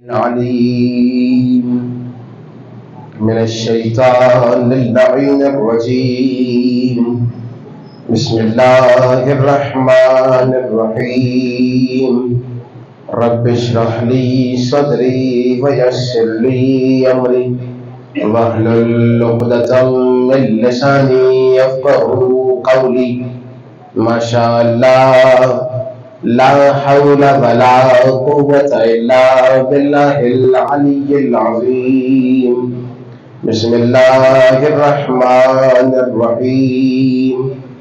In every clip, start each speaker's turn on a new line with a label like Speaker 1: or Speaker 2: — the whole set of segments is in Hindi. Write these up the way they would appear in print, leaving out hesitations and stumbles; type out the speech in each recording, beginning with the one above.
Speaker 1: अलीम मिनश्शैतानिर्रजीम बिस्मिल्लाहिर्रहमानिर्रहीम रब्बिश्रह ली सदरी वयस्सिर ली अमरी वहलुल उक़दतम मिन लिसानी यफ़क़हू क़ौली माशा अल्लाह ला हौला वला कुव्वता इल्ला बिल्लाहिल अलिय्यिल अज़ीम बिस्मिल्लाहिर रहमानिर रहीम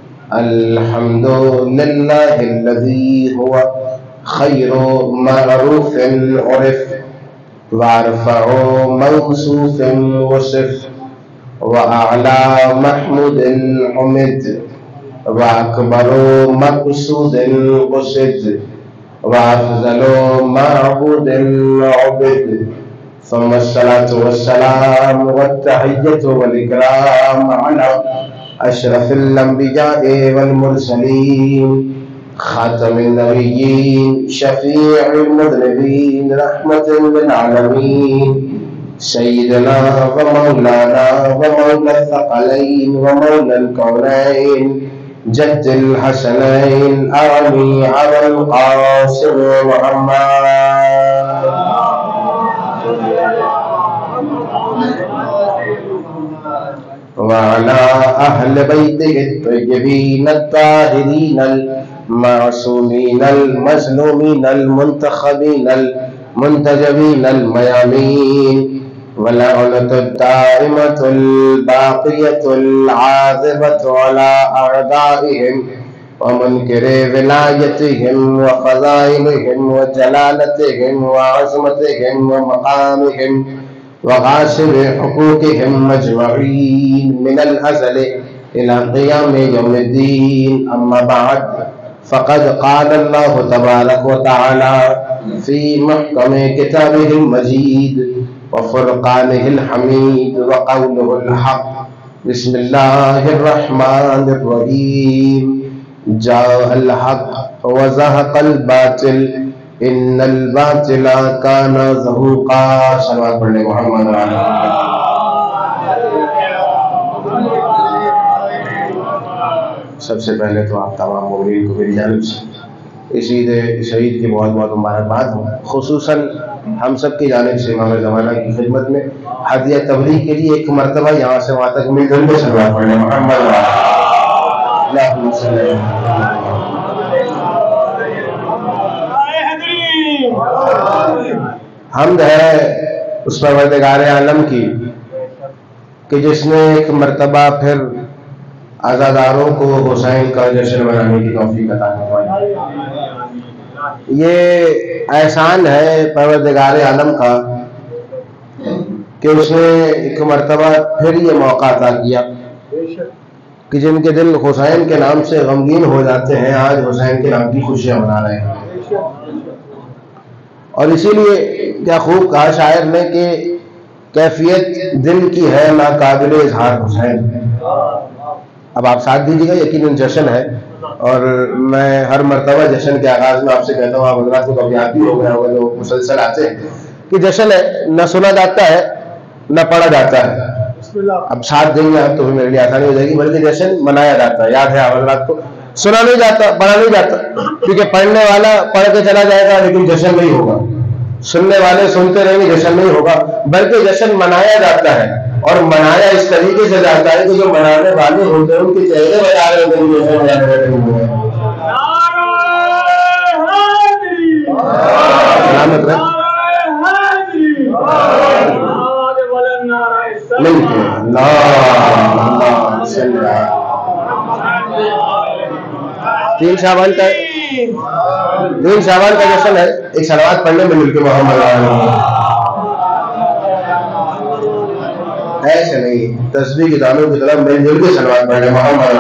Speaker 1: अल्हम्दुलिल्लाहिल्लज़ी हुवा खैरु मअरूफिन उरिफ वअरफ़अु मौसूफ़िन वसिफ़ वअअला महमूदिन उमिद वअकबरु मक़सूदिन क़ुसिद वअफ़ज़लु मअबूदिन उबिद सुम्मस्सलातु वस्सलाम वत्तहिय्यतु वल इकराम अला अशरफिल अंबिया'i वल मुरसलीन खातमिन नबिय्यीन शफ़ीइल मुज़निबीन रहमतुल लिल आलमीन सय्यिदना व मौलाना व मौला थक़लैन व मौलल कौनैन जद्दिल हसनैन आमी अबुल क़ासिम मुहम्मद व अला अहलि बैतिहि अत्तय्यबीन अत्ताहिरीन अल-मासूमीन अल-मज़लूमीन अल-मुंतख़बीन अल-मुंतजबीन अल-मयामीन वलअनतुद दाइमतुल बाक़ियतुल आज़िबतु अला अअदाइहिम व मुनकिरि विलायतिहिम व फ़ज़ाइलिहिम व जलालतिहिम व अज़मतिहिम व मक़ामिहिम व गासिबि हुक़ूक़िहिम अजमईन मिनल अज़लि इला क़ियामि यौमिद्दीन अम्मा बअद फ़क़द क़ाल अल्लाहु तबारक व तआला फ़ी महकमि किताबिहिल मजीद व फ़ुरक़ानिहिल हमीद व क़ौलुहुल हक़ बिस्मिल्लाहिर रहमानिर रहीम जाअल हक़ व ज़हक़ल बातिल इन्नल बातिला काना ज़हूक़ा। सल्लल्लाहु अलैहि मोहम्मद। सबसे पहले तो आप तमाम मोमिनीन को मेरी जानिब से इस ईद शहीद की बहुत बहुत मुबारकबाद हो। खुसूसन हम सब की जानिब से इमाम ज़माना की खिदमत में हदिया तबलीग के लिए एक मरतबा यहाँ से वहाँ तक मिलकर के सल्लल्लाहु अलैहि मोहम्मद। हमद है उस परवरदिगार आलम की कि जिसने एक मरतबा फिर आज़ादारों को हुसैन का जश्न मनाने की तौफीक अता फरमाई। ये एहसान है परवरदिगार आलम का कि उसने एक मरतबा फिर ये मौका अता किया कि जिनके दिल हुसैन के नाम से गमगीन हो जाते हैं आज हुसैन के नाम की खुशियां मना रहे हैं। और इसीलिए क्या खूब कहा शायर ने कि कैफियत दिल की है ना काबिल इजहार हुसैन। अब आप साथ दीजिएगा, यकीनन जश्न है और मैं हर मरतबा जश्न के आगाज में आपसे कहता हूँ, आप हज़रात को कभी याद भी हो गया होगा जो मुसलसल आते हैं कि जश्न है, न सुना जाता है न पढ़ा जाता है। अब साथ देंगे आप तो मेरे लिए आसानी हो जाएगी, बल्कि जश्न मनाया जाता है। याद है आप हज़रात को, सुना नहीं जाता, पढ़ा नहीं जाता, क्योंकि पढ़ने वाला पढ़ के चला जाएगा लेकिन जश्न नहीं होगा, सुनने वाले सुनते रहेंगे, जश्न नहीं होगा। बल्कि जश्न मनाया जाता है और मनाया इस तरीके से जाता है कि जो मनाने वाले होते हैं उनके चेहरे बजा रहे होते हैं। तीन शाबान का जश्न है, एक सलावत पढ़ने में मिलके मोहम्मद ऐसे नहीं, तस्बीह के दानों की तरफ मिलजुल के सलावत पढ़ने मोहम्मद।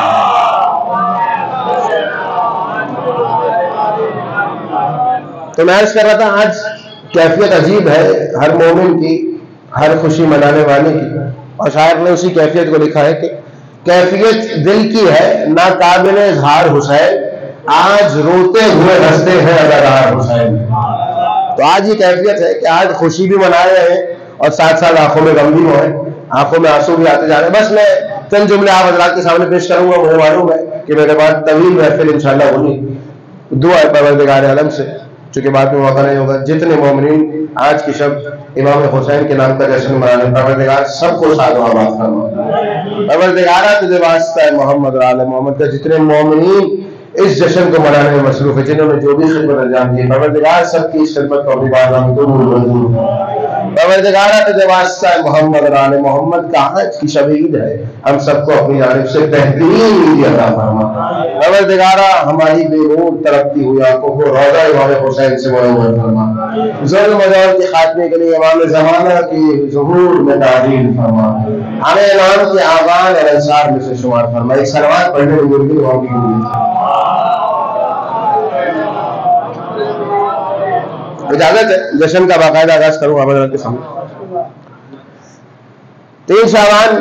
Speaker 1: तो मैं अर्ज कर रहा था आज कैफियत अजीब है हर मोमिन की, हर खुशी मनाने वाले की, और शायर ने उसी कैफियत को लिखा है कि कैफियत दिल की है ना काबिल इजहार हुसैन, आज रोते हुए हंसते हैं अदादार हुसैन। तो आज ये कैफियत है कि आज खुशी भी मना रहे हैं और साथ साथ आंखों में गम भी है, आंखों में आंसू भी आते जा रहे हैं। बस मैं चंद जुमले आप हजरात के सामने पेश करूंगा। मुझे मालूम है कि मेरे बाद तवील महफिल इंशाल्लाह होगी। दुआ है परवरदिगार आलम से, चूंकि बाद में मौका नहीं होगा, जितने मोमिनीन आज की शब इमाम हुसैन के नाम का जश्न मनाने, परवरदिगार सबको सादवाबाद फरमा। परवरदिगार तुझे वास्ता है मोहम्मद और आले मोहम्मद का, जितने मोमिनीन इस जश्न को मनाने में मसरूफ है, जिन्होंने जो भी खिदमत अंजाम दी, परवरदिगार सबकी इस खिदमत को भी परवरदिगार तुझे वास्ता है मोहम्मद और आले मोहम्मद का आज की शब ईद है, हम सबको अपनी जानिब से बेहतरीन ईद अता फरमा। परवरदिगारा हमारी बेनूर तरक्की हुई आंखों को रोजा इमाम हुसैन से मुनव्वर फरमा। ज़ुल्म मज़ार के खात्मे के लिए इमाम ज़माना की ज़ुहूर में ताज़ील फरमा। हमें इमाम के आवान और अंसार में से शुमार फरमा। एक सलवात पढ़ने में जुर्गी होगी। इजाजत है जश्न का बाकायदा आगाज करूं आप के सामने। 3 शाबान,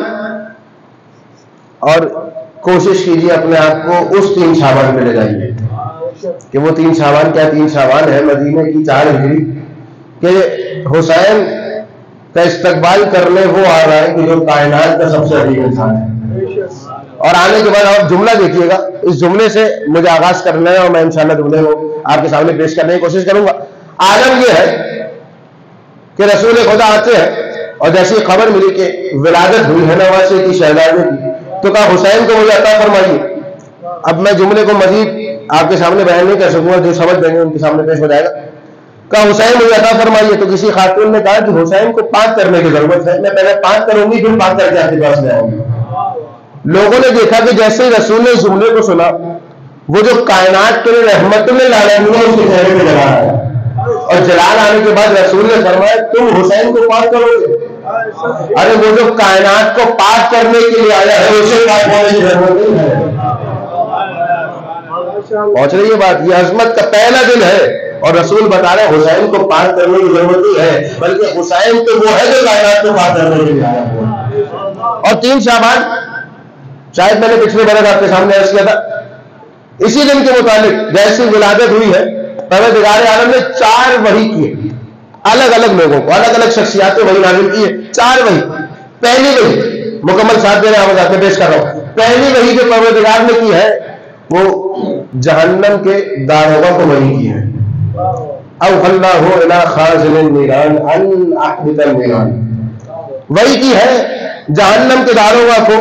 Speaker 1: और कोशिश कीजिए अपने आप को उस 3 शाबान में ले जाइए कि वो 3 शाबान क्या 3 शाबान है मदीने की 4 हिजरी के हुसैन का इस्तकबाल करने वो आ रहा है कि जो कायनात का सबसे अजीब इंसान है। और आने के बाद आप जुमला देखिएगा, इस जुमले से मुझे आगाज करना है और मैं इंशाल्लाह जुमले को आपके सामने पेश करने की कोशिश करूंगा। आलम यह है कि रसूल खुदा आते हैं और जैसी खबर मिली कि विलादत हुई है नवासे की शहजादे की, तो कहा हुसैन को मुझे अता फरमाइए। अब मैं जुमले को मजीद आपके सामने बयान नहीं कर सकूंगा, जो समझ देंगे उनके सामने पेश हो जाएगा। कहा हुसैन मुझे अता फरमाइए। तो किसी खातून ने कहा कि हुसैन को पाक करने की जरूरत है, मैं पहले पाक करूंगी फिर पाक करके आपके पास ले आऊंगी। लोगों ने देखा कि जैसे ही रसूल ने इस जुमले को सुना, वो जो कायनात के लिए रहमत में लाना उसके चेहरे में जला आया, और जलाल आने के बाद रसूल ने फरमाया तुम हुसैन को पाक करोगे। अरे वो जो कायनात को पाक करने के लिए आया है उसे पाक होने की जरूरत नहीं है। पहुंच रही है बात, ये अजमत का पहला दिन है और रसूल बता रहे हुसैन को पाक करने की जरूरत नहीं है, बल्कि हुसैन तो वो है जो कायनात को पाक करने के लिए आया है। और 3 शाबान, शायद मैंने पिछले बरस आपके सामने अर्ज किया था, इसी दिन के मुताबिक जैसी विलादत हुई है, परवरदिगार आलम ने 4 वही किए, अलग अलग लोगों को, अलग अलग शख्सियातें वही नाजिल की है। 4 वही। पहली वही मुकम्मल साथ देने आवाज पेश कर रहा हूं। पहली वही जो परवरदिगार ने की है वो जहन्नम के दारोगा को वही की है। अल्लाहु इला खाज़िन नीरान अन अहबितल नीरान, वही की है जहन्नम के दारोगा को,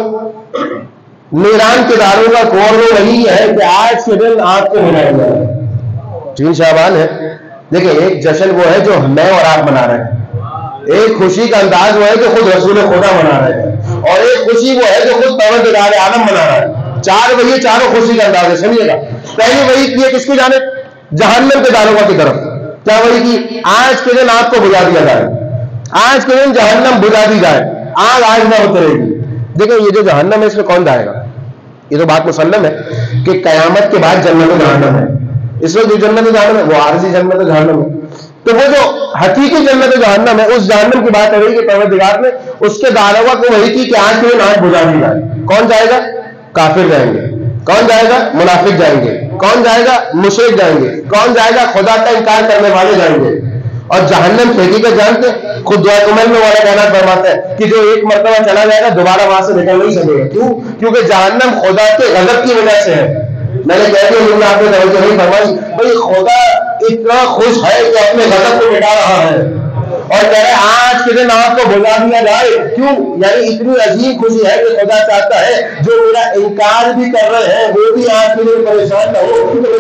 Speaker 1: नीरान के दारोगा को, और वो वही है कि आज के दिन आपको मिलाया जाए। 3 शाबान है। देखिए, एक जश्न वो है जो मैं और आप मना रहे हैं, एक खुशी का अंदाज वो है जो खुद रसूल खुदा मना रहे हैं, और एक खुशी वो है जो खुद परवरदिगार आलम मना रहा है। 4 वही, चारों खुशी का अंदाज है। समझिएगा, पहली वही की है किसकी जानिब? जहन्नम के दारोगा की तरफ। क्या वही की? आज के दिन आपको बुझा दिया जाए, आज के दिन जहन्नम बुझा दी जाए, आग आज ना उतरेगी। देखिए, ये जो जहन्नम है इसमें कौन जाएगा? ये तो बात मुसल्लम है कि कयामत के बाद जन्नत जहन्नम है। इस वक्त जो जन्नत जहन्नम है वो आरजी जन्नत जहन्नम है। तो वो जो हकीकी जन्नत जहन्नम है, उस जहन्नम की बात हो रही है कि परवरदिगार ने उसके दारोगा को वही की कि आज के दिन आग बुझा दी जाए। कौन जाएगा? काफिर जाएंगे। कौन जाएगा? मुनाफिक जाएंगे। कौन जाएगा? मुशरिक जाएंगे। कौन जाएगा? खुदा का इनकार करने वाले जाएंगे। और जहन्नम की हकीकत जानते, खुद दुआ कुमल में वाला कहना फरमाता है कि जो एक मरतबा चला जाएगा दोबारा वहां से निकल नहीं सकेगा। क्यों? क्योंकि जहन्नम खुदा के गजब की वजह से है। मैंने कह दिया, आपने तवज्जो नहीं फरमाई। भाई, खुदा इतना खुश है कि अपने गजब को मिटा रहा है और कह रहे आज के दिन आपको बुला दिया जाए। क्यों? यानी इतनी अजीब खुशी है कि खुदा चाहता है जो मेरा इनकार भी कर रहे हैं वो भी आज के दिन परेशान न हो।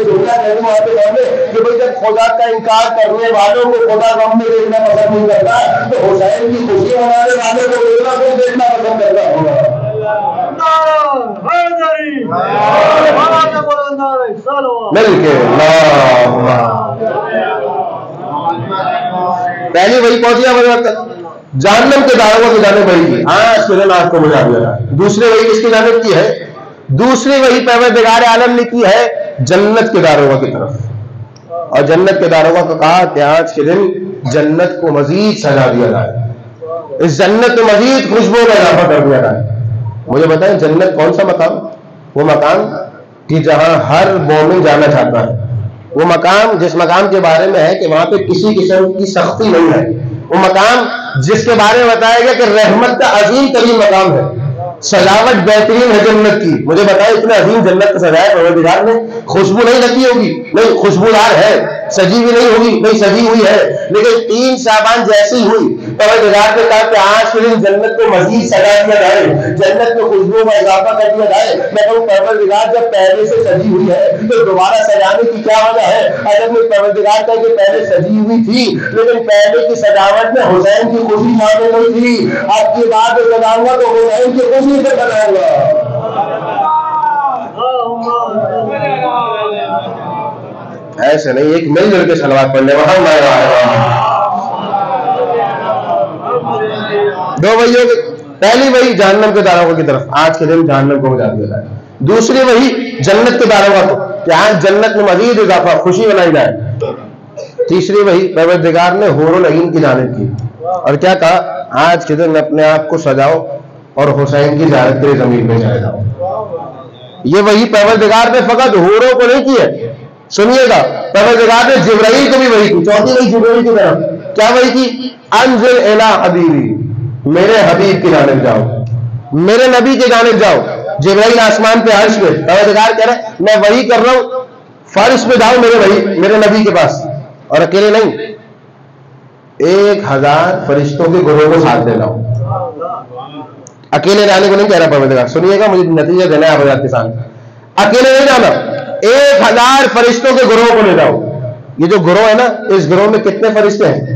Speaker 1: कि भाई, जब खुदा का इनकार करने वालों को खुदा गम में देखना पसंद नहीं करता, तो हुसैन की खुशी मनाने वालों को देखना पसंद करता होगा। मिलके पहली वही पहुंचिया वजह तक जहन्नम के दारोगा की जाने वही की, आज के दिन आपको बुझा दिया। दूसरी वही किसकी जानिब की है? दूसरी वही परवरदिगार आलम ने की है जन्नत के दारोगा की तरफ। और जन्नत के दारोगा को कहा कि आज के दिन जन्नत को मजीद सजा दिया जाए, इस जन्नत में मजीद खुशबू में इजाफा कर दिया जाए। मुझे बताएं, जन्नत कौन सा मकाम? वो मकाम कि जहां हर मोमिन जाना चाहता है, वो मकाम जिस मकाम के बारे में है कि वहां पे किसी किस्म की सख्ती नहीं है, वो मकाम जिसके बारे में बताया गया कि रहमत का अजीम तरीन मकाम है, सजावट बेहतरीन है जन्नत की। मुझे बताया इतने अजीम जन्नत का सजाया परवरदिगार ने, खुशबू नहीं लगी होगी, नहीं खुशबूदार है, सजी भी नहीं होगी, नहीं सजी हुई है, लेकिन 3 शाबान जैसी हुई। परवरदिगार ने कहा कि आज के दिन जन्नत को मजीद सजा दिया जाए, जन्नत में खुशबू में इजाफा कर दिया जाए। मैं कहूँ परवरदिगार जब पहले से सजी हुई है तो दोबारा सजाने की क्या वजह है? अगर मैं परवरदिगार कह के पहले सजी हुई थी, लेकिन पहले की सजावट में हुसैन की खुशी शामिल नहीं थी, अब की बात बनाऊंगा तो हुसैन की खुशी से बनाऊंगा। ऐसे नहीं, एक मिलजुल के सलवात पढ़ने वहां दो वही होगी। पहली वही जहन्नम के दारों की तरफ, आज के दिन जहन्नम को बुझा दिया जाए। दूसरी वही जन्नत के दारों को, कि आज जन्नत में मजीद इजाफा खुशी बनाई जाए। तीसरी वही परवरदिगार ने हूरुल अईन की जानिब की और क्या कहा, आज के दिन अपने आप को सजाओ और हुसैन की ज़ियारत के लिए जमीन पे चले जाओ। ये वही परवरदिगार ने फकत हूरों को नहीं की है, सुनिएगा, परवरदिगार ने जिब्राइल को भी वही की। चौथी वही जिब्राइल की तरफ क्या वही की, अंजिल इला हबीबी, मेरे हबीब की जानिब जाओ, मेरे नबी की जानिब जाओ। जिब्राइल आसमान पे अर्श पे, परवरदिगार कह रहे मैं वही कर रहा हूं, फर्श पे जाओ मेरे नबी के पास, और अकेले नहीं 1000 फरिश्तों के गुरोह को साथ ले लाओ। अकेले जाने को नहीं कह रहा परवरदिगार, सुनिएगा, मुझे नतीजा देना है आप के सामने। अकेले नहीं जाना, 1000 फरिश्तों के गुरोह को ले जाओ। ये जो गुरोह है ना, इस गुरोह में कितने फरिश्ते हैं?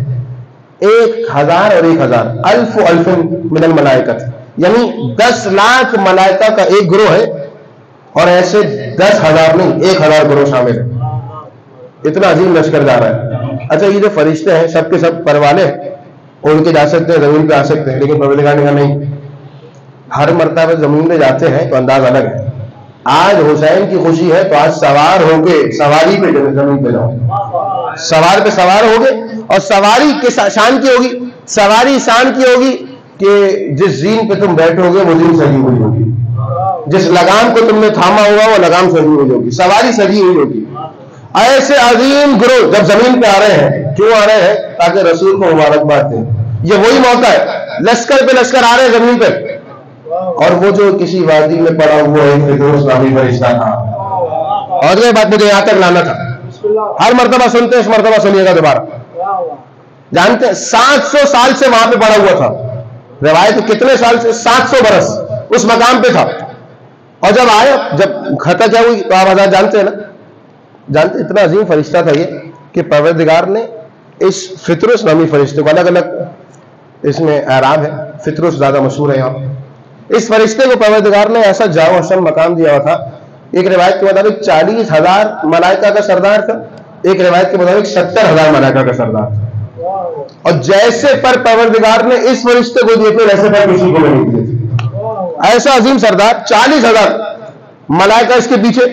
Speaker 1: 1000 और 1000, अल्फ अल्फिन मिनल मलाइकत, यानी 10 लाख मलाइका का एक गुरोह है, और ऐसे 10,000 नहीं 1000 गुरोह शामिल है। इतना अजीम लश्कर जा रहा है। अच्छा, ये जो फरिश्ते हैं सबके सब परवाने उनके जा सकते हैं, जमीन पे आ सकते हैं, लेकिन परवरदिगार ने कहा नहीं, हर मर्तबा जमीन पे जाते हैं तो अंदाज अलग है। आज हुसैन की खुशी है तो आज सवार होंगे, सवारी पे जमीन पे जाओ, सवार पे सवार होंगे, और सवारी के शान की होगी, सवारी शान की होगी कि जिस जीन पे तुम बैठोगे वो जीन सजी हुई होगी, जिस लगाम को तुमने थामा होगा वो लगाम सजी हुई होगी, सवारी सजी हुई होगी। ऐसे अजीम गुरु जब जमीन पे आ रहे हैं, क्यों आ रहे हैं? ताकि रसूल को मुबारकबाद दें। ये वही मौका है, लश्कर पे लश्कर आ रहे हैं जमीन पे, और वो जो किसी वादी में पड़ा हुआ एक फिरदौस नामी फरिश्ता था। और ये बात मुझे यहां तक लाना था, हर मर्तबा सुनते हैं, इस मर्तबा सुनिएगा दोबारा। जानते हैं 700 साल से वहां पे पड़ा हुआ था, रिवायत कितने साल से, 700 बरस उस मकाम पे था। और जब आया, जब खता क्या हुई तो आप आजाद जानते हैं ना, जानते इतना अजीम फरिश्ता था ये कि परवरदिगार ने इस फितरुस नामी फरिश्ते को, अलग अलग इसमें एराब है, फितरुस ज्यादा मशहूर है यहाँ। इस फरिश्ते को परवरदिगार ने ऐसा जाओ हसन मकाम दिया हुआ था। एक रिवायत के मुताबिक 40,000 मलाइका का सरदार था, एक रिवायत के मुताबिक 70,000 मलाइका का सरदार था। और जैसे पर परवरदिगार ने इस फरिश्ते को दिए थे, वैसे पर किसी को नहीं दिए थे। ऐसा अजीम सरदार, 40,000 मलाइका इसके पीछे,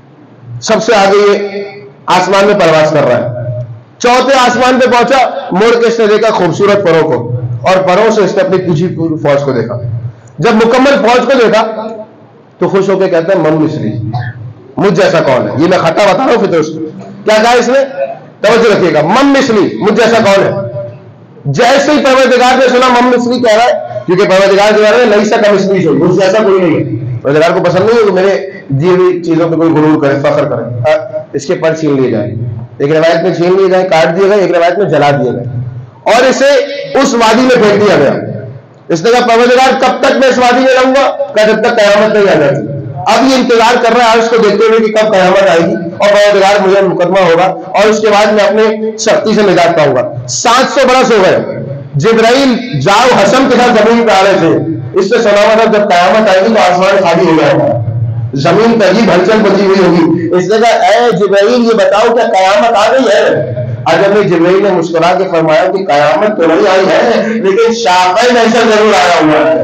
Speaker 1: सबसे आगे ये आसमान में परवास कर रहा है। चौथे आसमान पे पहुंचा, मोड़ के इसने देखा खूबसूरत परों को, और परों से इसने अपनी पीछे पूरी फौज को देखा। जब मुकम्मल फौज को देखा तो खुश होकर कहता है, मम मिस्री, मुझ जैसा कौन है? ये मैं खता बता रहा हूं फिर उसको क्या कहा इसने, तवज्जो रखिएगा, मम मिस्री, मुझ जैसा कौन है? जैसे ही परवरदिगार ने सुना मम मिस्री कह रहा है, क्योंकि परवरदिगार जो है नहीं सका मिस्री से, मुझ जैसा कोई नहीं है। परवरदिगार को पसंद नहीं है कि मेरे दी हुई चीजों पे कोई गुरूर करे, फख्र करे, इसके पर छीन लिए जाए। एक रिवायत में छीन लिए जाए, काट दिए गए, एक रिवायत में जला दिए गए, और इसे उस वादी में फेंक दिया गया। इसने कहा परवरदिगार कब तक मैं इस वादी में रहूंगा? कहा जब तक कयामत नहीं आ जाती। अब ये इंतजार कर रहा है अर्श को देखते हुए कि कब कयामत आएगी और परवरदिगार मुझे मुकदमा होगा, और उसके बाद मैं अपने शक्ति से निजात पाऊंगा। 700 बरस हो गए, जिब्राइल जाओ हसन के साथ जमीन पे आ रहे थे। इससे सुना हुआ था जब कयामत आएगी तो आसमान खाली हो जाएगा, जमीन पर ही हलचल बची हुई होगी। इसने कहा ऐ जिब्राइल ये बताओ क्या कयामत आ गई है? अजब में जिब्राइल ने मुस्कुरा के फरमाया कि कयामत तो नहीं आई है, लेकिन शाफ़ई ऐसा जरूर आया हुआ है,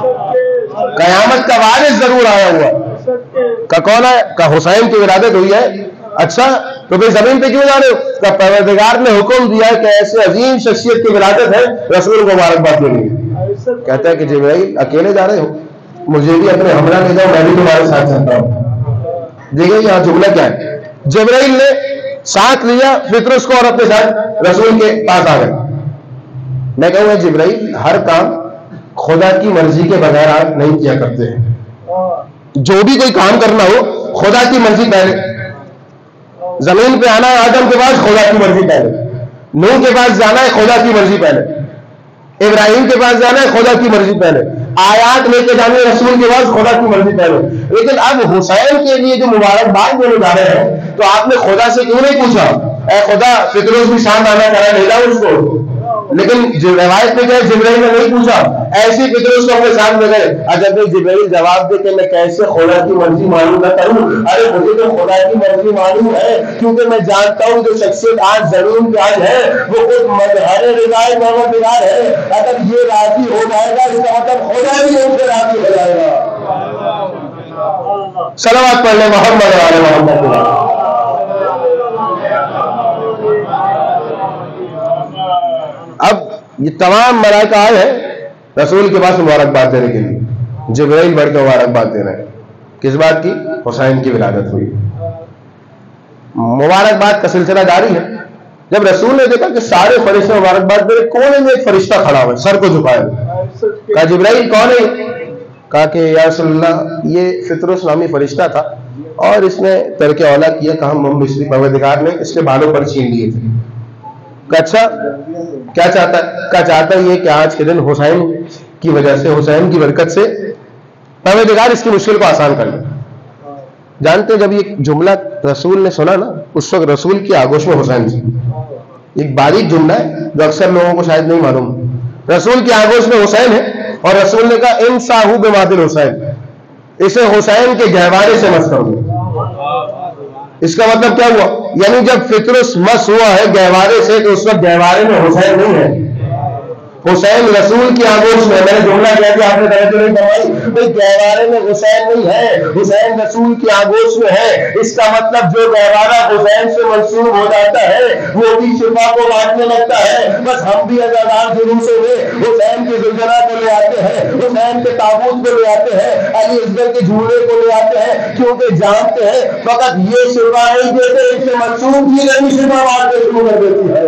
Speaker 1: कयामत का वारिस जरूर आया हुआ। का कौन है? का हुसैन की विलादत हुई है। अच्छा तो भाई जमीन पे क्यों जा रहे हो? का परवरदिगार ने हुक्म दिया है कि ऐसे अजीम शख्सियत की विलादत है, रसूल को मुबारकबाद देनी है। कहता है कि जिब्राइल अकेले जा रहे हो, मुझे भी अपने हमरा ले जाओ, मैं भी तुम्हारे साथ चलता हूं। देखिए यहां जुमला क्या है, जिब्राइल ने साथ लिया फितरस को और अपने साथ रसूल के पास आ गए। मैं कहूँगा जिब्राइल, हर काम खुदा की मर्जी के बगैर आप नहीं किया करते हैं। जो भी कोई काम करना हो, खुदा की मर्जी पहले। जमीन पे आना है आदम के पास, खुदा की मर्जी पहले। नूह के पास जाना है, खुदा की मर्जी पहले। इब्राहिम के पास जाना है, खुदा की मर्जी पहले। आयात लेके जाने रसूल के पास, खुदा की मर्जी पहले। लेकिन अब हुसैन के लिए जो मुबारकबाद देने जा रहे हैं, तो आपने खुदा से क्यों नहीं पूछा, ऐ खुदा फितरस भी शाम आना करा, ले जाओ उसको। लेकिन रिवायत में गए, जिब्राइल ने नहीं पूछा, ऐसी फितरस को अपने साथ में गए। अगर मैं जिब्राइल जवाब दे कि मैं कैसे खुदा की मर्जी मालूम ना करूं, अरे मुझे तो खुदा की मर्जी मालूम है, क्योंकि मैं जानता हूं जो शख्सियत आज जमीन पे आज है वो खुद मजहर रिदाए परवरदिगार है। अगर ये राजी हो जाएगा, इसका मतलब खुदा भी उनसे राजी हो जाएगा। सलावत पढ़ ले मोहम्मद वाले मोहम्मद। अब ये तमाम मलाइका आए हैं रसूल के पास मुबारकबाद देने के लिए। जिब्राइल बढ़ के मुबारकबाद दे रहे हैं, किस बात की? हुसैन की विलादत हुई। मुबारकबाद का सिलसिला जारी है। जब रसूल ने देखा कि सारे फरिश्ते मुबारकबाद दे रहे, कोने में एक फरिश्ता खड़ा हुआ, सर को झुकाए, कहा जिब्राइल कौन है? कहा कि या रसूलल्लाह, ये फितरस नामी फरिश्ता था और इसने तरके औला किया। कहा मुंबई परवरदिगार ने इसके बालों पर छीन लिए थे। अच्छा, क्या चाहता है? क्या चाहता है ये कि आज के दिन हुसैन की वजह से, हुसैन की बरकत से परवरदिगार इसकी मुश्किल को आसान कर ले। जानते हैं, जब ये जुमला रसूल ने सुना ना, उस वक्त रसूल की आगोश में हुसैन थी। एक बारीक जुमला है जो अक्सर लोगों को शायद नहीं मालूम। रसूल की आगोश में हुसैन है और रसूल ने कहा इन साहू बेमादिल हुसैन, इसे हुसैन के गहवारे से मस कर दो। इसका मतलब क्या हुआ? यानी जब फितरस मस हुआ है गहवारे से, तो उस वक्त गहवारे में हुसैन नहीं है, हुसैन रसूल की आगोश में। मैंने जुमला कह दिया, आपने तवज्जो नहीं करवाई। भाई गहवारे में हुसैन नहीं है, हुसैन रसूल की आगोश में है। इसका मतलब जो गहवारा हुसैन से मंसूब हो जाता है वो भी शिफा को बांटने लगता है। बस हम भी अज़ादार जुलूसों में हुसैन की जुलझना को ले आते हैं, हुसैन के ताबूत को ले आते हैं, अली असगर के झूले को ले आते हैं, क्योंकि जानते हैं फकत ये शिफा नहीं देते, इससे मंसूब की नहीं शिफा बांटने शुरू कर देती है।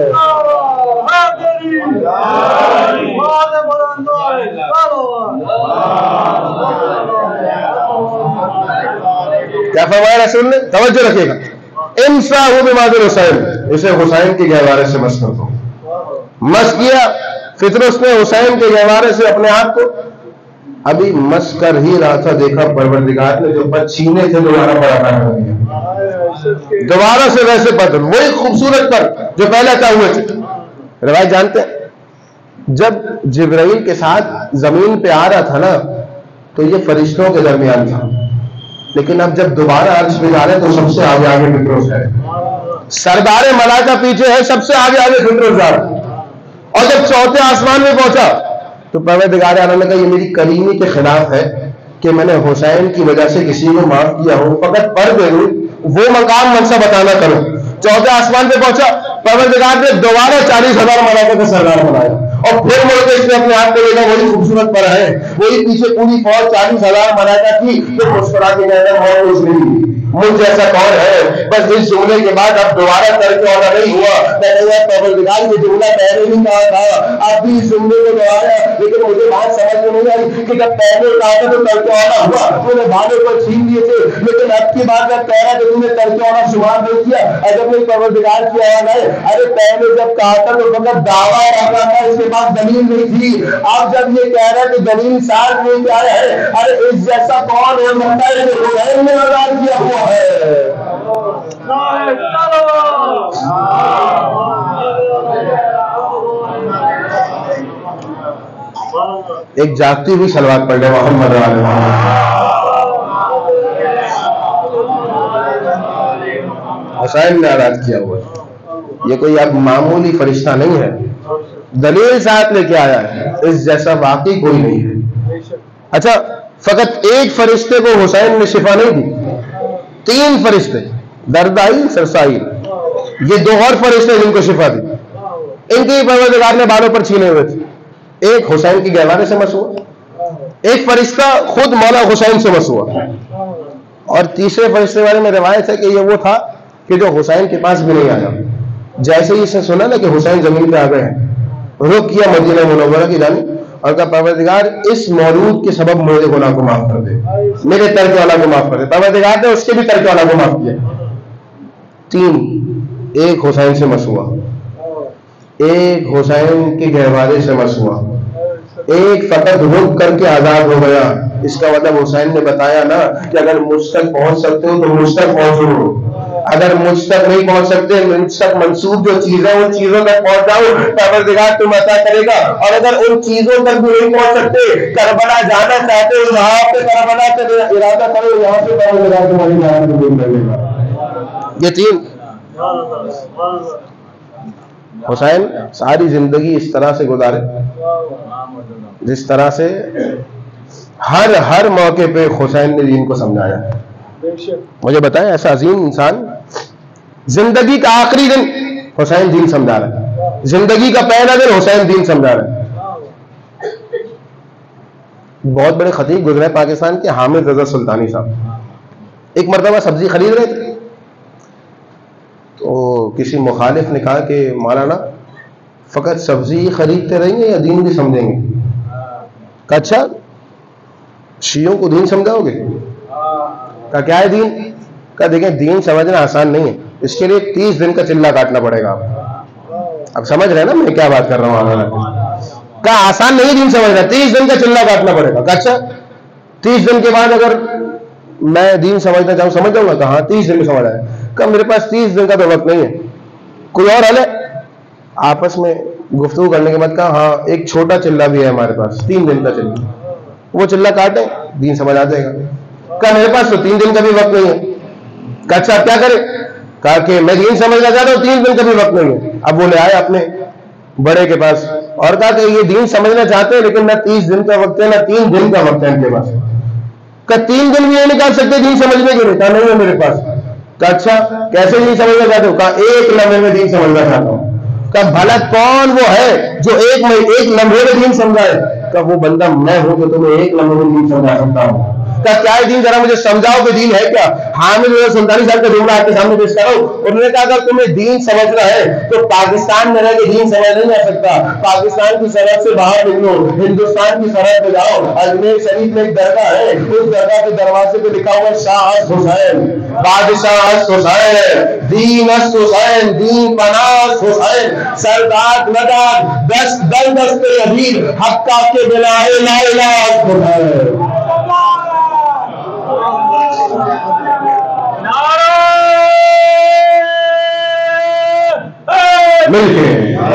Speaker 1: क्या फरमाया रसूल ने? तवज्जो रखिएगा, इंसाहु बिमादिल हुसैन, इसे हुसैन के गहवारे से मस कर दो। मस किया फितरस ने हुसैन के गहवारे से अपने आप को। अभी मस कर ही रहा था, देखा परवरदिगार ने जो पद छीने थे दोबारा पर अता कर दिया, दोबारा से वैसे पद, वही खूबसूरत पद जो पहले अता हुए थे। रिवायत जानते हैं, जब जिब्राइल के साथ जमीन पे आ रहा था ना, तो ये फरिश्तों के दरमियान था। लेकिन अब जब दोबारा अर्श पे जा रहे तो सबसे आगे आगे फितरस है, सरदारे मलाइका पीछे है, सबसे आगे आगे फितरस जा रहा। और जब चौथे आसमान में पहुंचा तो परवरदिगार आलम ने कहा ये मेरी करीमी के खिलाफ है कि मैंने हुसैन की वजह से किसी को माफ किया हो, फकत पढ़ दे दूं, वो मकाम मनसा बताना करो। चौथे आसमान पे पहुंचा, परवरदिगार ने दोबारा 40,000 मलाइका का सरदार बनाया और फिर मुड़कर इसने अपने आप को देखा, वही खूबसूरत पर है, वही पीछे पूरी फौज 40,000 मलाइका की। तो मुस्कुरा के कहना बहुत कुछ नहीं, मुझ जैसा कौन है? बस इस जुमले के बाद अब दोबारा करके वाला नहीं हुआ। मैंने परवरदिगार ये जुमला पहले ही कहा था, आप भी इस जुमले को दोहराया, लेकिन मुझे बात समझ में नहीं आई कि जब पहले कहा था तो करके वाला हुआ, तूने बालों पर छीन लिए थे, लेकिन अब की बात जब कह रहा था तूने करके वाला शुमार नहीं किया। अगर नहीं परवरदिगार की आवाज है, अरे पहले जब कहा था तो फकत दावा रहा था, इसके बाद दलील नहीं थी। अब जब ये कह रहा है कि दलील साथ लेके आया है, अरे इस जैसा कौन हो सकता है जो हुसैन ने आजाद किया हुआ है? एक जागती हुई सलवात पढ़ ले मोहम्मद वाले। हुसैन ने आजाद किया हुआ है, ये कोई अब मामूली फरिश्ता नहीं है, दलील साथ लेके आया है, इस जैसा वाकई कोई नहीं है। अच्छा, फकत एक फरिश्ते को हुसैन ने शिफा नहीं दी, 3 फरिश्ते, दरदाई सरसाई, ये 2 और फरिश्ते जिनको शिफा दी, इनके परवरदिगार ने बालों पर छीने हुए थे। एक हुसैन की गहवारे से मस हुआ, एक फरिश्ता खुद मौला हुसैन से मस हुआ, और तीसरे फरिश्ते बारे में रिवायत है कि ये वो था कि जो हुसैन के पास भी नहीं आया। जैसे ही इसने सुना ना कि हुसैन जमीन पे आ गए हैं, रुक किया मदीना मुनव्वरा की जानिब और कहा परवरदिगार इस मौलूद के सबब मेरे गुनाह को माफ कर दे, मेरे तर्क वाला को माफ कर दे। परवरदिगार ने उसके भी तर्क वाला को माफ किया। 3, एक हुसैन से मस हुआ, एक हुसैन के गहवारे से मस हुआ, एक फकत रुक करके आजाद हो गया। इसका मतलब हुसैन ने बताया ना कि अगर मुझ तक पहुंच सकते हो तो मुझ तक पहुंचो, अगर मुझ तक नहीं पहुंच सकते, मुझ तक मंसूब जो चीजें उन चीजों तक पहुंच जाओ, परवरदिगार तुम अता करेगा। और अगर उन चीजों तक भी नहीं पहुंच सकते, करबला जाना चाहते हो, यहाँ पे करबला का इरादा करो, यहाँ पे परवरदिगार तुम्हारी जान को दूर करेगा। ये 3। हुसैन सारी जिंदगी इस तरह से गुजारे जिस तरह से हर मौके पे हुसैन ने दीन को समझाया। मुझे बताएं, ऐसा अजीम इंसान जिंदगी का आखिरी दिन हुसैन दीन समझा रहा है, जिंदगी का पहला दिन हुसैन दीन समझा रहा है। बहुत बड़े खतीब गुजरे पाकिस्तान के, हामिद रजा सुल्तानी साहब। एक मरतबा सब्जी खरीद रहे थे तो किसी मुखालिफ ने कहा कि मौलाना फकत सब्जी ही खरीदते रहेंगे या दीन भी समझेंगे? कहा अच्छा शियों को दीन समझाओगे? कहा क्या है दीन? कहा देखें दीन समझना आसान नहीं है, इसके लिए 30 दिन का चिल्ला काटना पड़ेगा। अब समझ रहे हैं ना मैं क्या बात कर रहा हूँ? कहा आसान नहीं दीन समझना, 30 दिन का चिल्ला काटना पड़ेगा। कहा अच्छा 30 दिन के बाद अगर मैं दीन समझना चाहूँ समझ जाऊंगा? कहा 30 दिन में समझ आया। कहा मेरे पास 30 दिन का तो वक्त नहीं है, कोई और हल है? आपस में गुफ्तगू करने के बाद कहा हाँ एक छोटा चिल्ला भी है हमारे पास, 3 दिन का चिल्ला, वो चिल्ला काटे दीन समझ आ जाएगा। कहा मेरे पास तो 3 दिन का भी वक्त नहीं है। कहा अच्छा क्या करें? कहा कि मैं दीन समझना चाहता हूँ, 3 दिन का भी वक्त नहीं है। अब वो ले आए अपने बड़े के पास और कहा कि ये दीन समझना चाहते हैं लेकिन ना 30 दिन का वक्त है ना 3 दिन का वक्त है इनके पास। कहा 3 दिन भी ये निकाल सकते दीन समझने के लिए? कहा नहीं है मेरे पास। कहा अच्छा कैसे दीन समझना चाहते हो? कहा 1 लम्हे में दीन समझना चाहता हूँ। कहा भला कौन वो है जो एक लम्हे में दीन समझाए? कहा वो बंदा मैं हूं तो तुम्हें 1 लम्हे में दीन समझा सकता हूं। कहा क्या है दीन, जरा मुझे समझाओ कि दीन है क्या? हामिद रजा सुल्तानी साहब का जुमला आपके सामने पेश कर रहा हूं। उन्होंने कहा अगर तुम्हें दीन समझना है तो पाकिस्तान में रह के दीन समझ नहीं आ सकता, पाकिस्तान की सरहद से बाहर निकलो, हिंदुस्तान की सरहद पे जाओ। अजमेर शरीफ में एक दरगाह है, उस दरगाह के दरवाजे पे लिखा हुआ शाह हुसैन, बादशाह हुसैन, दीन हुसैन, दीन पनाह हुसैन, सरदार नदार दस्त दस्ते अजीर हक्का के बिलाए ला इलाहा हुसैन। मिलके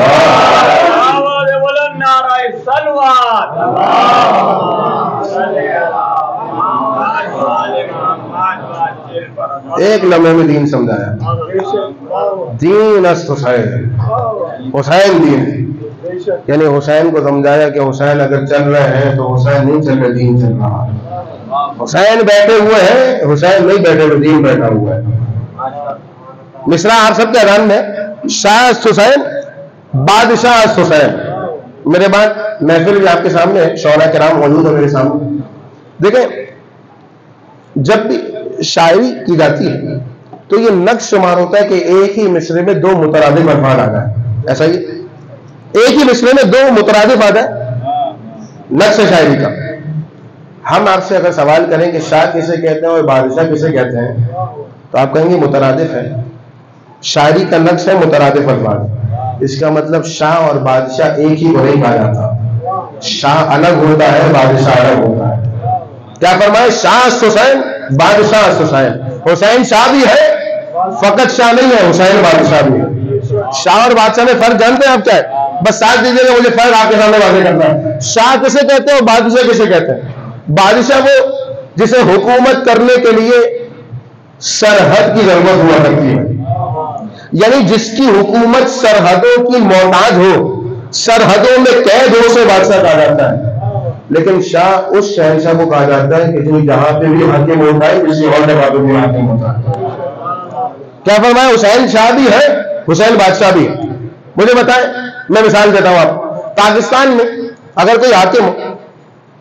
Speaker 1: एक लम्हे में दीन समझाया। दीन हुसैन, हुसैन दीन, यानी हुसैन को समझाया कि हुसैन अगर चल रहे हैं तो हुसैन नहीं चल रहे, दीन चल रहा है। हुसैन बैठे हुए हैं, हुसैन नहीं बैठे तो दीन बैठा हुआ है। मिसरा आप सबके अजान में शाह हुसैन, बादशाह हुसैन। मेरे बाद महफिल भी आपके सामने है, शौरा किराम मौजूद है मेरे सामने। देखें जब भी शायरी की जाती है तो ये नक्श शुमार होता है कि एक ही मिसरे में 2 मुतरादिफ अल्फाज आ जाए। ऐसा ही एक ही मिसरे में 2 मुतरादिफ आ जाए, नक्श शायरी का। हम आपसे अगर सवाल करें कि शाह किसे कहते हैं और बादशाह किसे कहते हैं तो आप कहेंगे मुतरादिफ है, शायरी का नक्श है मुतरादिफ अल्फाज। इसका मतलब शाह और बादशाह एक ही को नहीं कहा जाता, शाह अलग होता है, बादशाह अलग होता है। क्या फरमाए? शाह हुसैन, बादशाह हुसैन। हुसैन शाह भी है, फकत शाह नहीं है, हुसैन बादशाह भी है। शाह और बादशाह में फर्क जानते हैं आप क्या है? बस साथ दीजिएगा, मुझे फर्क आपके सामने वाज़ेह करना है। शाह किसे कहते हैं और बादशाह किसे कहते हैं? बादशाह वो जिसे हुकूमत करने के लिए सरहद की जरूरत हुआ करती है, यानी जिसकी हुकूमत सरहदों की मोहताज हो, सरहदों में कैद हो, से बादशाह कहा जाता है। लेकिन शाह उस शहंशाह को कहा जाता है कि जो जहां पे भी हाकिम होता है किसी और जगह पे भी हाकिम होता है। क्या फरमाया? हुसैन शाह भी है, हुसैन बादशाह भी है। मुझे बताएं, मैं मिसाल देता हूं आप। पाकिस्तान में अगर कोई हाकिम हो,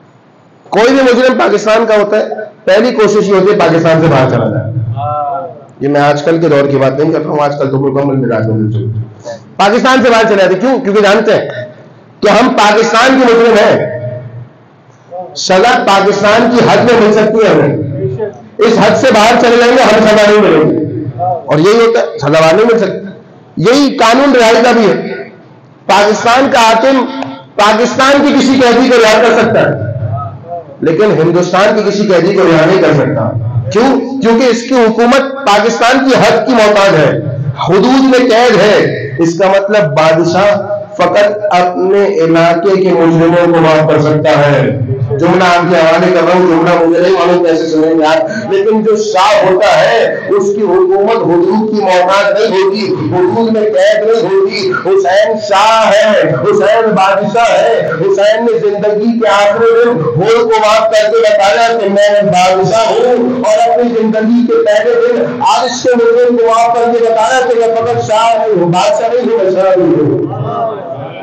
Speaker 1: कोई भी मुजरिम पाकिस्तान का होता है, पहली कोशिश ये होती है पाकिस्तान से बाहर चला जाए। ये मैं आजकल के दौर की बात नहीं कर रहा हूं, आजकल तो मुकम्मल मिजाज में पाकिस्तान से बाहर चले जाते। क्यों? क्योंकि जानते हैं कि हम पाकिस्तान के मुजरिम हैं, सजा पाकिस्तान की हद में मिल सकती है हमें, इस हद से बाहर चले जाएंगे हमें सजा नहीं मिलेगी। और यही होता है, सजा नहीं मिल सकती। यही कानून रिहाई का भी है। पाकिस्तान का हाकिम पाकिस्तान की किसी कैदी को रिहा कर सकता है, लेकिन हिंदुस्तान की किसी कैदी को रिहा नहीं कर सकता। क्यों? क्योंकि इसकी हुकूमत पाकिस्तान की हद की मोहताज है, हुदूद में कैद है। इसका मतलब बादशाह फकत अपने इलाके के मुजरिमों को माफ कर सकता है। जुमला आपके हवाले कर रहा हूं, जुमला मुझे नहीं मालूम कैसे सुनेंगे आप, लेकिन जो शाह होता है उसकी हुकूमत हुदूद की मोहताज नहीं होगी, हुदूद में कैद नहीं होगी। हुसैन शाह है, हुसैन बादशाह है। हुसैन ने जिंदगी के आखिरी दिन होल को माफ करके बताया कि मैं बादशाह हूं, और अपनी जिंदगी के पहले दिन आरिश के मुजरिम को माफ करके बताया कि मैं फकत शाह नहीं हूं, बादशाह नहीं हूं, मैं शाह नहीं हूं।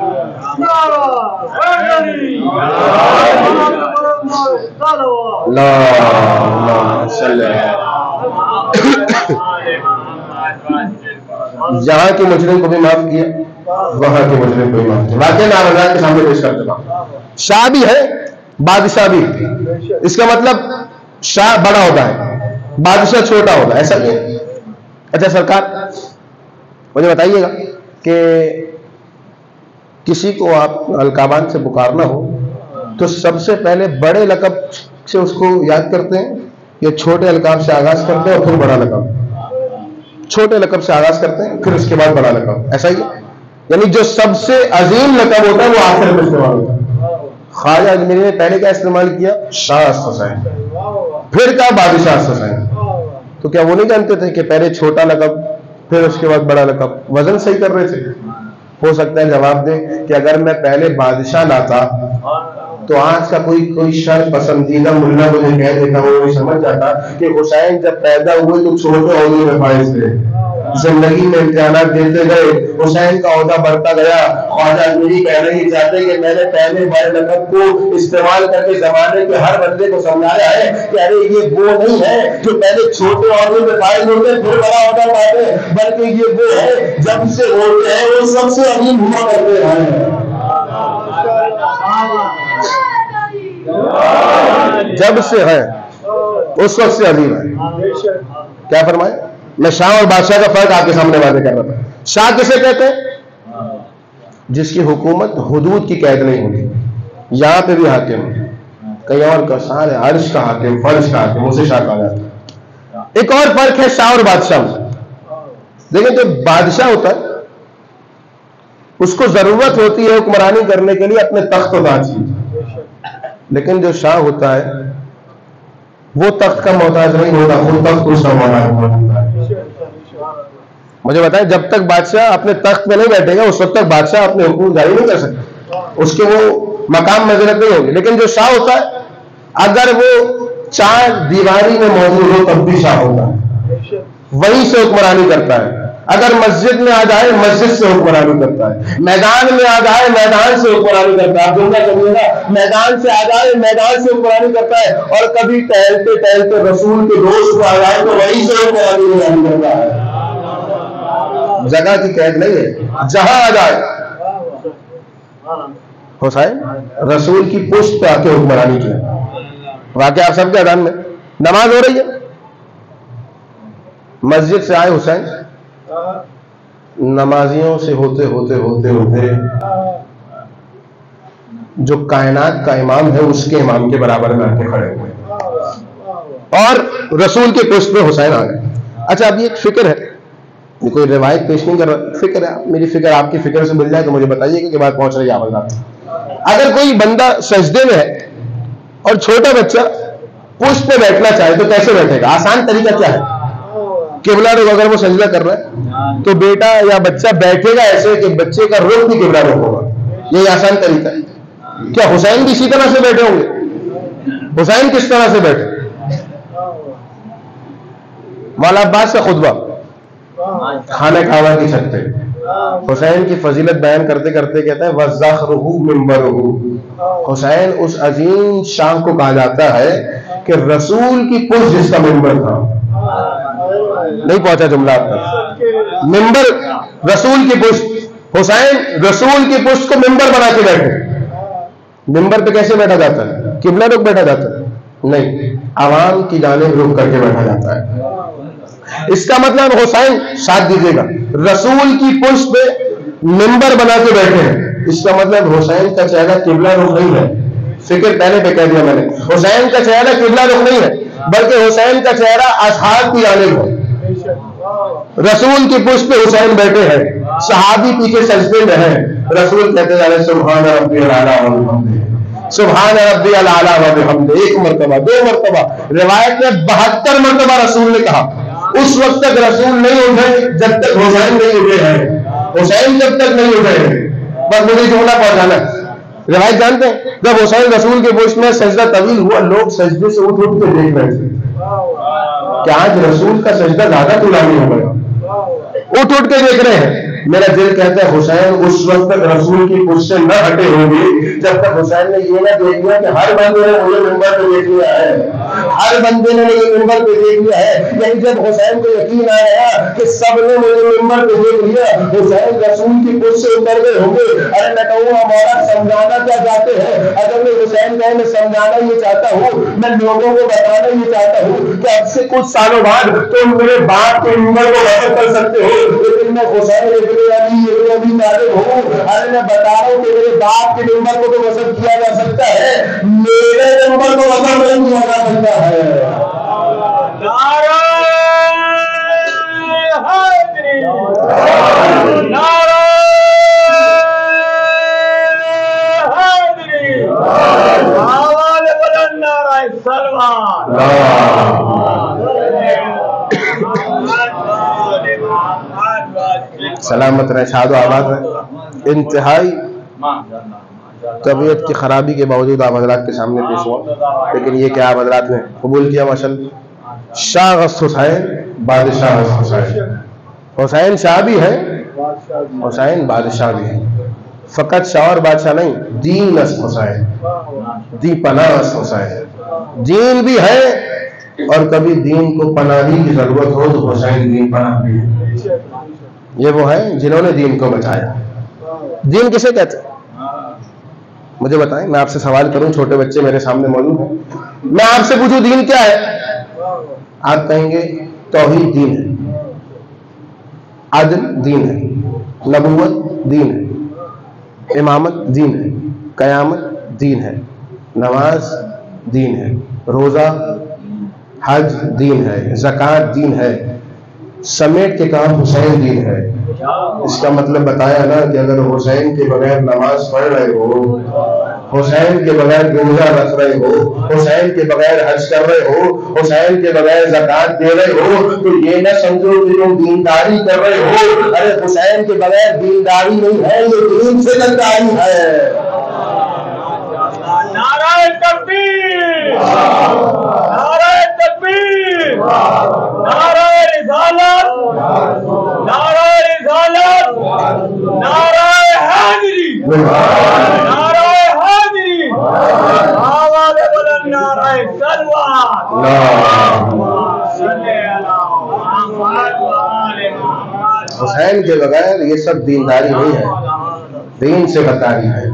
Speaker 1: जहां के मुजरिम को भी माफ किया, वहां के मुजरिम को भी माफ किया। वाकई मैं आवाज़ के सामने पेश कर चुका हूं। शाह भी है, बादशाह भी। इसका मतलब शाह बड़ा होता है, बादशाह छोटा होता है, ऐसा नहीं है। अच्छा सरकार, मुझे बताइएगा कि किसी को आप अलकाबान से पुकारना हो तो सबसे पहले बड़े लकब से उसको याद करते हैं या छोटे अलकाब से आगाज करते हैं और फिर बड़ा लकब? छोटे लकब से आगाज करते हैं, फिर उसके बाद बड़ा लकब, ऐसा ही है। यानी जो सबसे अजीम लकब होता है वो आखिर में इस्तेमाल होता है। ख्वाजा अजमेरी ने पहले क्या इस्तेमाल किया? शाह हुसैन, फिर क्या? बादशाह हुसैन। तो क्या वो नहीं जानते थे कि पहले छोटा लकब फिर उसके बाद बड़ा लकब? वजन सही कर रहे थे। हो सकता है जवाब दे कि अगर मैं पहले बादशाह लाता तो आज का कोई शर पसंदीदा मुल्ला मुझे कह देता, वो समझ जाता कि हुसैन जब पैदा हुए तो छोटे ओहदे में फाइज थे, जिंदगी में इम्तिहानात देते गए, हुसैन का ओहदा बढ़ता गया। ख्वाजा अजमेरी कहना ही चाहते कि मैंने पहले बड़े लकब को इस्तेमाल करके जमाने के हर बंदे को समझाया है कि अरे ये वो नहीं है जो पहले छोटे ओहदे में फाइज होते फिर बड़ा ओहदा पाते, बल्कि ये वो है जब से होते हैं वो सबसे अजीम हुआ करते हैं। जब से है उस वक्त से अजीम है। क्या फरमाए? मैं शाह और बादशाह का फर्क आपके सामने वादे कर रहा था। शाह किसे कहते हैं? जिसकी हुकूमत हुदूद की कैद नहीं होती। यहां पे भी हाकिम, कहीं और का सारे अर्श का हाकिम, फर्श का हाकिम, उसे शाह कहा जाता है। एक और फर्क है शाह और बादशाह में। देखिए, जो बादशाह होता है उसको जरूरत होती है हुक्मरानी करने के लिए अपने तख्त और ताज की, लेकिन जो शाह होता है वो तख्त का मोहताज नहीं होता, खुद तख्त उसका होता है। मुझे बताएं, जब तक बादशाह अपने तख्त में नहीं बैठेगा उस वक्त तक बादशाह अपने हुकूम जारी नहीं कर सकता, उसके वो मकाम मजरत नहीं होगी। लेकिन जो शाह होता है अगर वो चार दीवारी में मौजूद हो तब भी शाह होता है, वहीं से हुक्मरानी करता है। अगर मस्जिद में आ जाए मस्जिद से हुक्मरानी करता है, मैदान में आ जाए मैदान से हुक्मरानी करता है। आप दुनिया करिएगा, मैदान से आ जाए मैदान से हुक्मरानी करता है, और कभी टहलते टहलते रसूल के दोस्त को आ जाए तो वहीं से हुक्मरानी करता है। जगह की कैद नहीं है, जहां आ जाए। हुसैन रसूल की पुष्ट पे आके हुक्मरानी किया। वाकई आप सबके अजान में नमाज हो रही है, मस्जिद से आए हुसैन, नमाजियों से होते होते होते होते जो कायनात का इमाम है उसके इमाम के बराबर में आके खड़े हुए और रसूल के पुष्ट में हुसैन आ गए। अच्छा, अभी एक फिक्र है, ये कोई रिवायत पेश नहीं कर रहा, फिक्र है। मेरी फिक्र आपकी फिक्र से मिल जाए तो मुझे बताइए कि बात पहुंच रही है आवाज। अगर कोई बंदा सजदे में है और छोटा बच्चा पुष्ट पे बैठना चाहे तो कैसे बैठेगा? आसान तरीका क्या है? किबला रुख, अगर वो सजदा कर रहा है तो बेटा या बच्चा बैठेगा ऐसे कि बच्चे का रुख भी किबला रुख होगा। यही आसान तरीका है। क्या हुसैन भी इसी तरह से बैठे होंगे? हुसैन किस तरह से बैठे? मौला अब्बास का खुतबा खाने काबा की छत पे हुसैन की फजीलत बयान करते करते कहता है वज़्ज़ख़रुहु मिंबरुहु। हुसैन उस अजीम शान को कहा जाता है कि रसूल की पुष्ट जिसका मिंबर था। नहीं पहुंचा जुमला अब तक। मिंबर रसूल की पुष्ट, हुसैन रसूल की पुष्ट को मिंबर बना के बैठे। मिंबर पे कैसे बैठा जाता है? किबला रुख बैठा जाता है? नहीं, आवाम की जानिब रुख करके बैठा जाता है। इसका मतलब हुसैन, साथ दीजिएगा, रसूल की पुष्ट पे मिंबर बना के बैठे हैं। इसका मतलब हुसैन का चेहरा किबला रुख नहीं है। फिक्र पहले पे कह दिया मैंने, हुसैन का चेहरा किबला रुख नहीं है, बल्कि हुसैन का चेहरा असहाब की जानिब है। रसूल की पुष्ट पे हुसैन बैठे हैं, सहाबी पीछे सजदे में हैं। रसूल कहते जा रहे सुभान रब्बियल आला व बिहम्दिही, सुभान रब्बियल आला व बिहम्दिही। एक मरतबा, दो मरतबा, रिवायत में 72 मरतबा रसूल ने कहा। उस वक्त तक रसूल नहीं उठे जब तक हुसैन नहीं उठे हैं, हुसैन जब तक नहीं उठे हैं। बस मुझे जुमला पहुंचाना। रिवायत जानते हैं, जब हुसैन रसूल के पुष्ट में सजदा तवील हुआ, लोग सजदे से उठ उठ के देख रहे थे कि आज रसूल का सजदा ज्यादा तुलानी हो गया। उठ उठ के देख रहे हैं। मेरा दिल कहता है हुसैन उस वक्त तक रसूल की पुष्ट से न हटे होंगे जब तक हुसैन ने ये ना देख लिया कि हर बंदे ने मुझे मिंबर पे देख लिया है, हर बंदे ने मुझे मिंबर पे देख लिया है। यही जब हुसैन को यकीन आया कि सबने मुझे मिंबर पे देख लिया, हुसैन रसूल की पुष्ट से उतर गए होंगे। अरे मैं कहूँगा मौला समझाना क्या चाहते हैं? अगर मैं हुसैन कहे मैं समझाना ये चाहता हूँ, मैं लोगों को बताना ये चाहता हूँ कि अब से कुछ सालों बाद तुम मेरे बाप के मिंबर को वसत कर सकते हो, लेकिन मैं हुसैन अभी मालूम हूँ। अरे मैं बता रहा हूँ कि मेरे बाप के मिंबर को तो वसत किया जा सकता है, मेरे मिंबर को वसत नहीं किया जा सकता है। सलामत रहे, शाद आबाद रहे। इंतहाई तबीयत की खराबी के बावजूद आप हजरात के सामने पेश हुआ, लेकिन ये क्या आप हजरात ने कबूल किया माशाअल्लाह। शाह गस्त हुसैन, बादशाह गस्त हुसैन। हुसैन शाह भी है, हुसैन बादशाह भी है। फकत शाह और बादशाह नहीं, दीन अस्त हुसैन, दी पनाह अस्त हुसैन। दीन भी है और कभी दीन को पनाही की जरूरत हो तो हुसैन दीन पनाह भी है। ये वो है जिन्होंने दीन को बचाया। दीन किसे कहते हैं? मुझे बताएं, मैं आपसे सवाल करूं, छोटे बच्चे मेरे सामने मौजूद हैं, मैं आपसे पूछूं दीन क्या है? आप कहेंगे तौहीद दीन है, अदल दीन है, नबूवत दीन है, इमामत दीन है, कयामत दीन है, नमाज दीन है, रोजा हज दीन है, ज़कात दीन है। समेट के कहा हुसैन दीन है। इसका मतलब बताया ना कि अगर हुसैन के बगैर नमाज पढ़ रहे हो, हुसैन के बगैर रोजा रख रहे हो, हुसैन के बगैर हज कर रहे हो, हुसैन के बगैर ज़कात दे रहे हो, तो ये ना समझो कि तुम दीनदारी कर रहे हो। अरे हुसैन के बगैर दीनदारी नहीं है, ये दीन से गद्दारी है।
Speaker 2: नारे तकबीर, नारे तकबीर, नारे रिसालत, नारे रिसालत, नारे हाज़िरी, नारे हाज़िरी, आवाज़ बुलंद नारे सलवात।
Speaker 1: हुसैन के बगैर ये सब दीनदारी नहीं है, दीन से गद्दारी है।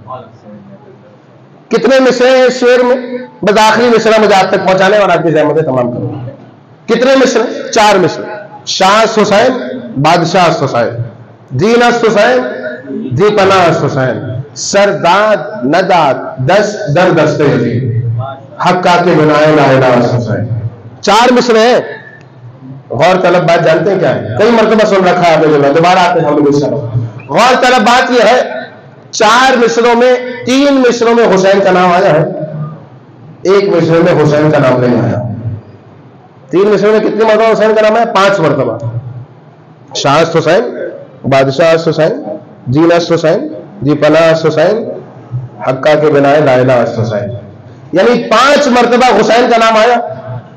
Speaker 1: कितने मिसरे हैं इस शेर में? बस आखिरी मिसरा मुझे आप तक पहुंचाने और आपकी ज़हमतें तमाम करूंगा। कितने मिसरे? 4 मिसरे। शाह हुसैन, बादशाह हुसैन, दीन हुसैन, दी पनाह हुसैन, सरदाद नदाद, 10 दर दस्ते हक्का के बनाए लाइला हुसैन। 4 मिसरे हैं। गौर तलब बात जानते हैं क्या है? कई मरतबा सुन रखा है आपने, दोबारा आते हैं हम। गौर तलब बात यह है, 4 मिसरों में 3 मिसरों में हुसैन का नाम आया है, 1 मिसरे में हुसैन का नाम नहीं आया। 3 मिसरों में कितनी मरतबा हुसैन का नाम आया? 5 मरतबा। शाह हुसैन, बादशाह हुसैन, दीन हुसैन, दी पनाह हुसैन, हक्का के बनाए लाइला हुसैन, यानी 5 मरतबा हुसैन का नाम आया।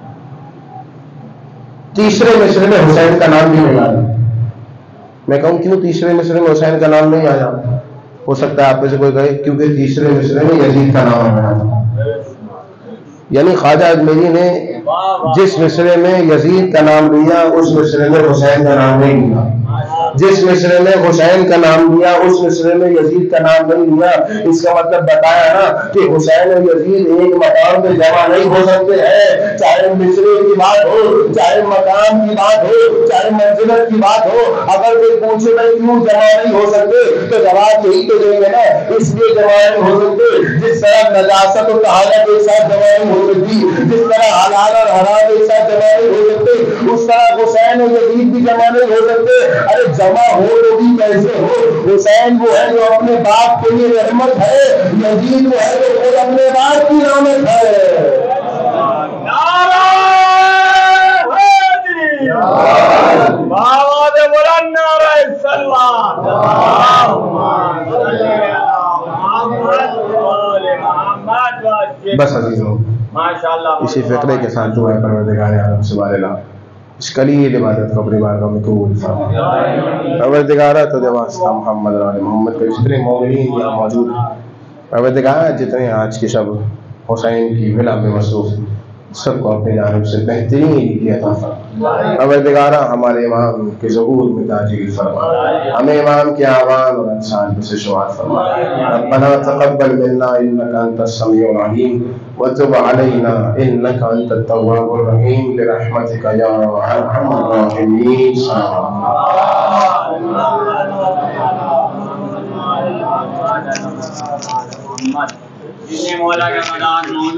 Speaker 1: तीसरे मिसरे में हुसैन का नाम भी नहीं आया। मैं कहूं क्यों तीसरे मिसरे में हुसैन का नाम नहीं आया? हो सकता है आप में से कोई कहे क्योंकि तीसरे मिसरे में यजीद का नाम आया। यानी ख्वाजा अजमेरी ने जिस मिसरे में यजीद का नाम लिया उस मिसरे में हुसैन का नाम नहीं लिया, जिस मिसरे में हुसैन का नाम लिया उस मिसरे में यजीद का नाम नहीं लिया। इसका मतलब बताया ना कि हुसैन और यजीद एक मकाम पे जमा नहीं हो सकते हैं। चाहे मिसरे की बात हो, चाहे मकाम की बात हो, चाहे मंजिलत की बात हो, अगर कोई पूछे भाई क्यों जमा नहीं हो सकते तो जवाब यही तो देंगे ना, इसलिए जमा नहीं हो सकते। जिस तरह नजासत और तहारत एक साथ जमा नहीं हो सकती, जिस तरह हलाल और हराम एक साथ जमा नहीं हो सकते, उस तरह हुसैन और यजीद भी जमा नहीं हो सकते। अरे जमा हो तो भी कैसे हो? हुसैन वो है जो अपने बाप के लिए रहमत है, यजीद वो है जो खुद अपने बाप की रहमत है। बस अजीजों, माशाअल्लाह इसी फिक्रे के साथ दुआ परवरदिगार आलम सुभान इस कलील इबादत को अपनी बारगाह में कबूल फरमा। परवरदिगार तो जवाब मोहम्मद मोहम्मद के जितने मोमिनीन यहाँ मौजूद हैं, परवरदिगार जितने आज के शब हुसैन की विला में मसरूफ सबको अपनी जानिब से बेहतरीन की अता फरमा। परवरदिगारा हमारे इमाम के ज़हूर में ताजील फरमा, हमें इमाम के आवान और इंसान पे से शुमार फरमा। रब्बना तक़ब्बल मिन्ना इन्नका अंतस समीउल अलीम व तुब अलैना इन्नका अंतत तव्वाबुर रहीम बिरहमतिका या अरहमर राहिमीन।